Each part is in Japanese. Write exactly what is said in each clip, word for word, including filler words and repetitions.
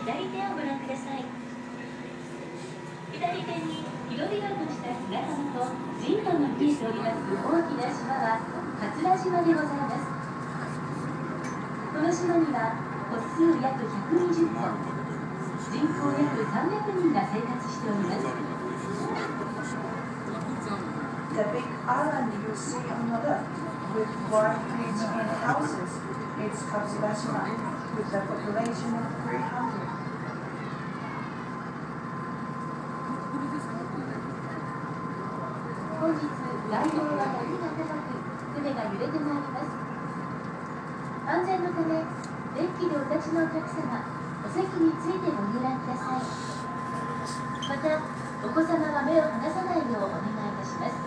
左手をご覧ください。左手に広々とした砂浜と人家が見えております大きな島は桂島でございます。この島には戸数約ひゃくにじゅっと、人口約さんびゃくにんが生活しております。 The big island you see on the left with white green houses is Matsushima with a population of three hundred. 本日、外洋は波が高く、船が揺れてまいります。安全のため、デッキでお立ちのお客様、お席についてご遊覧ください。また、お子様は目を離さないようお願いいたします。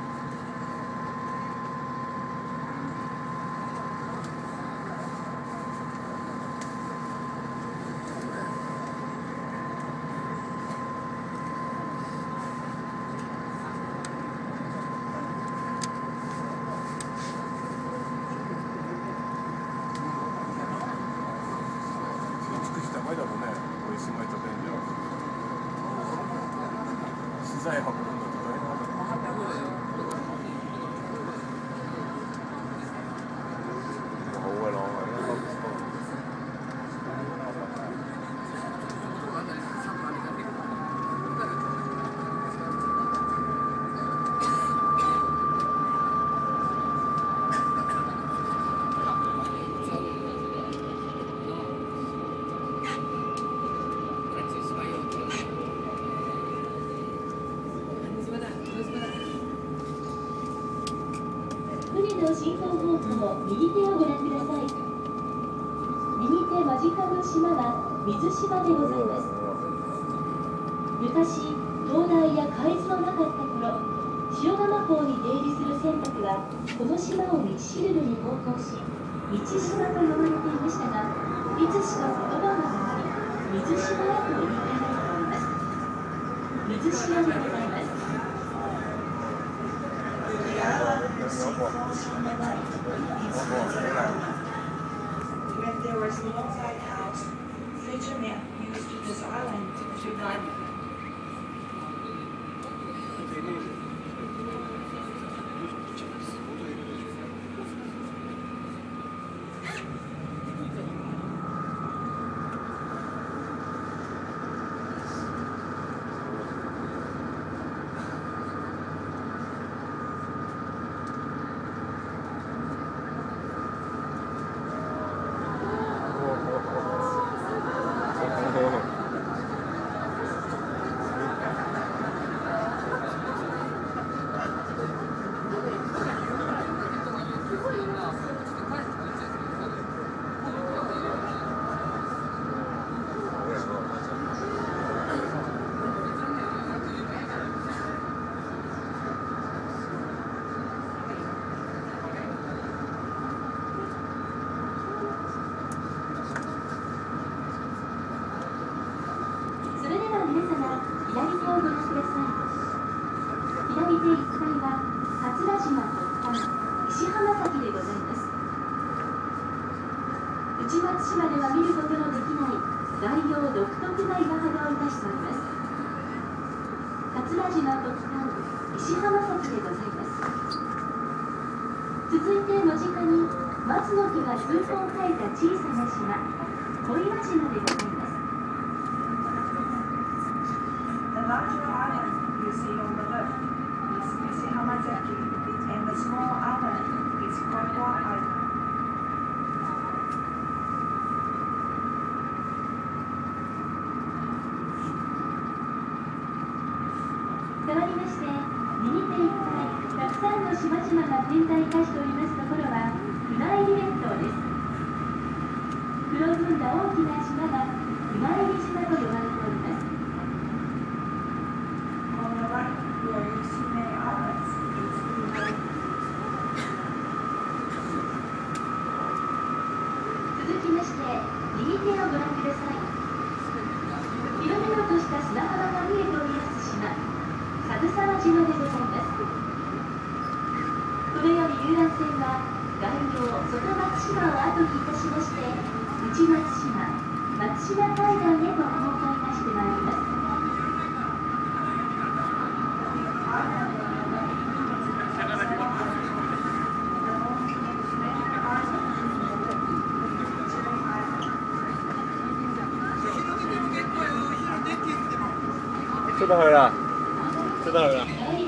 資材運ぶんだと大変なんだろう。 船の進行方向、右手をご覧ください。右手間近の島は水島でございます。昔、灯台や海図のなかった頃、塩釜港に出入りする船舶はこの島を道しるべに航行し、道島と呼ばれていましたが、いつしか言葉が変わり、水島へと言い換えられております。水島でございます。 The island you see close on the right is Matsushima. When there was no lighthouse, fishermen used this island to dive. 皆様、左手をご覧ください。左手一帯は桂島と石浜崎でございます。内松島では見ることのできない外洋独特な岩肌をいたしております。桂島と石浜崎でございます。続いて間近に松の木が数本生えた小さな島、小岩島でございます。 The larger island you see on the left is Matsushima Bay, and the small island is Koiwa Island. 変わりまして、右手いっぱいたくさんの島々が点在化しておりますところは船入列島です。黒ずんだ大きな島が船入島と呼ばれております。 On the right, where you see many islands, is Koiwa. 続きまして、右手をご覧ください。広々とした砂浜が見えております島、猿沢島でございます。このように遊覧船は外洋外松島を後にいたしまして、内松島、松島海岸へと出到来了，出到来了。